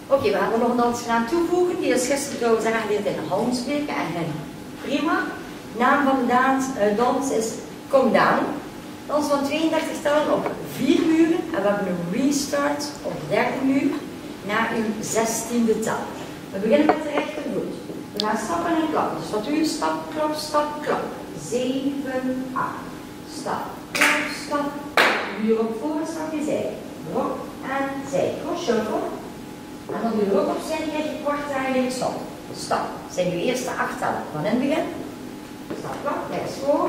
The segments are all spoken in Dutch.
Oké, we hebben nog een dans gaan toevoegen. Die is gisteren trouwens aangeleerd in Hansbeek en prima. Naam van de dans is Come Down. Dans van 32 tellen op 4 muren. En we hebben een restart op de derde muur na uw 16e tel. We beginnen met de rechtervoet. We gaan stappen en klappen. Dus wat u stap, klap. 7, 8. Stap, klap. Muur op voor, stapje zij. Rok en zij. Cross shuffle. En dan uw rok opzij, krijg je kwart draai linksop. Stap. Zijn uw eerste 8 tellen. Van in het begin. Stap, klap, rechts voor.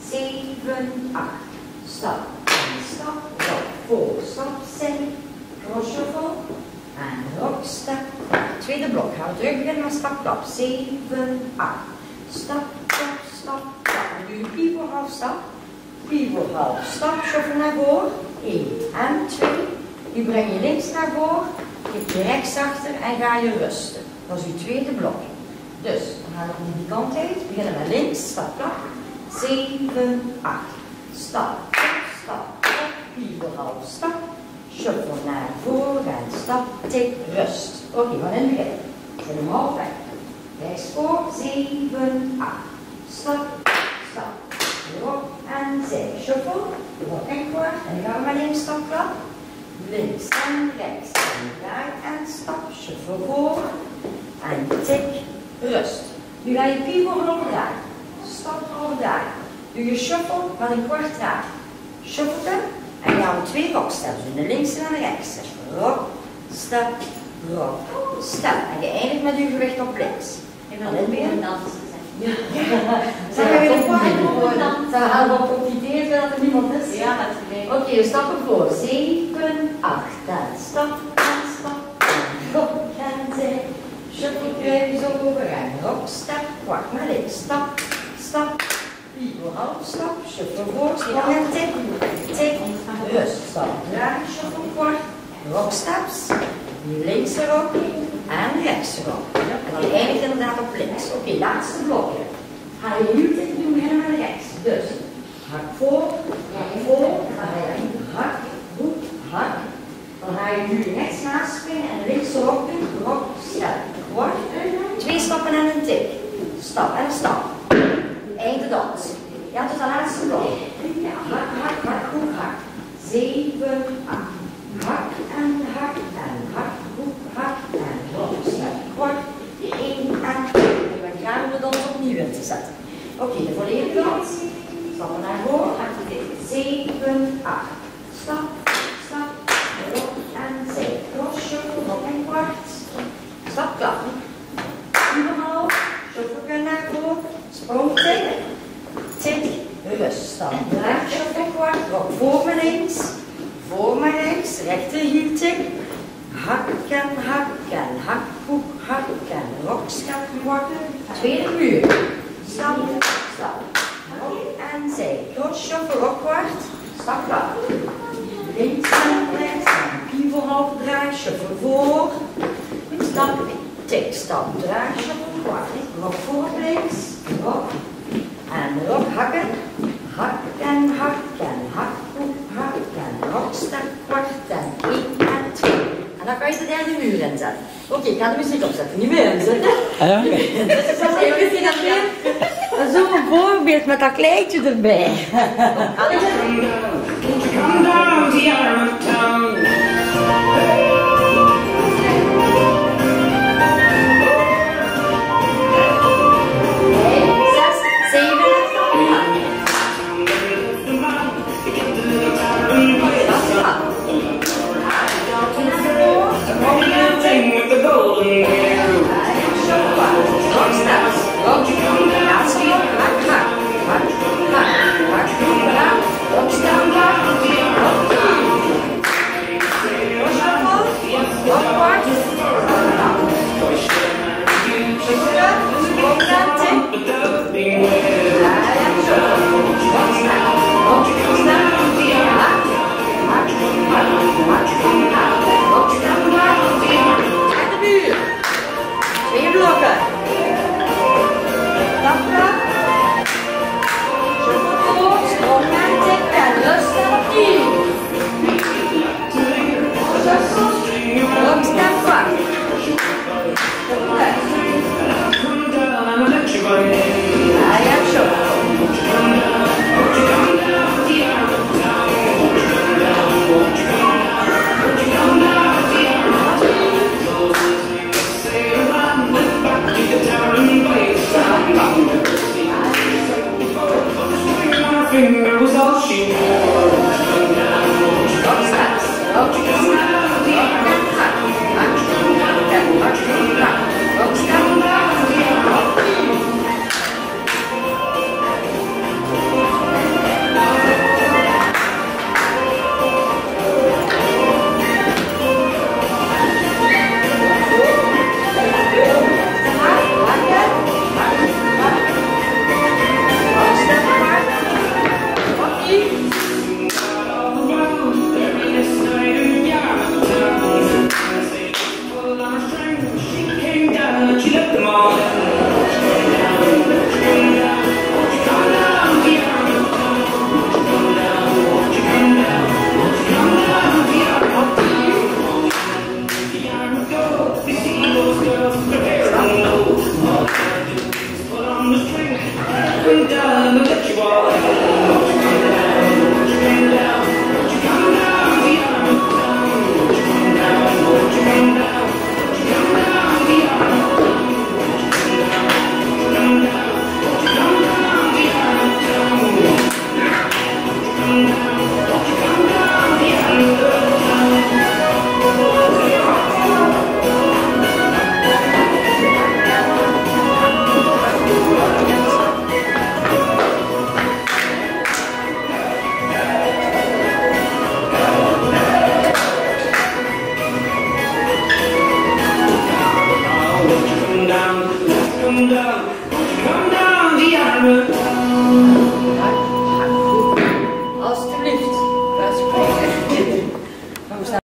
7, 8. Stap en stap. Rok voor, stap, zij. Cross shuffle. En rok, stap. Tweede blok. Gaan we terug beginnen met stap, klap. 7, 8. Stap, klap. Dan doe je pivot, half stap. Pivot, half stap. Shuffle naar voren. 1 en 2. Nu breng je links naar voren. Geef je rechts achter en ga je rusten. Dat is uw tweede blok. Dus, we gaan op die kant uit. We beginnen met links. Stap, klap. 7, 8. Stap, klap. Pivot, half stap. Shuffle naar voren en stap, tik, rust. Oké, we gaan in het begin. We zijn hem halfweg. Rechts voor, 7, 8. Stap. Rok en zij. Shuffle. Rok en kwart. En dan gaan we maar links stap, klap. Links en rechts. En draai en stap. Shuffle voor. En tik, rust. Nu ga je pivot overdraaien. Stap overdraaien. Doe je shuffle met een kwart draai. Shuffle. En gaan we 2 roksteps doen, de linkse en de rechtse. Rok, stap. En je eindigt met uw gewicht op links. Ik wil het weer dansen. Ja. Zijn we weer een paar dan gaan we profiteren dat er niemand is? Ja, dat is leuk. Oké, we stappen voor. 7, 8. En stap. Rok en zij. Shuffle kruipjes over en rok, stap. Kwart naar links. Stap. Pivot, half stap, shuffle voor, stap en tik, rust, stap, draai, shuffle kwart, rokstaps, linkse rok en rechtse rok. En dan eindigt inderdaad op links. Oké, laatste blokje. Ga je nu tik doen, beginnen met rechts. Dus, hak voor, dan ga je hak, hoek, hak. Dan ga je nu rechts naast springen en linkse rok doen, rok, stap, kwart, 2 stappen en een tik. Stap en stap. Einde dans. Ja, tot de laatste blok. Hak, hoek, hak. 7, 8. Hak en hak en hak, hoek, hak en rok, stap, kwart, 1 en 2. En we gaan de dans opnieuw in te zetten. Oké, de volledige dans. Stappen naar voren. 7, 8. Stap, rok en zij. Cross, shuffle, rok en kwart. Stap, klap. Überhalf, shuffle naar voren. Sprong, tik, rust, stap, draai, shuffle, kwart, rok voor me links, rechter hiel tik, hak, hoek, hak en rok, stap, kwart, tweede muur, stap, rok en zij, cross, shuffle, rok, kwart, stap, klap, links en rechts, en pivot, half draai, shuffle voor, stap, tik, stap, draai, shuffle, kwart, rok voor links, rok, en rok hakken, hak, hoek, hak en rok, stap, kwart en 1 en 2. En dan kan je de derde muur inzetten. Oké, ik ga de muziek opzetten, niet meer inzetten. Ja. Dus zo'n voorbeeld met dat kleedje erbij. Come down, the other town. 2 finger was all she wore. Come down the armor.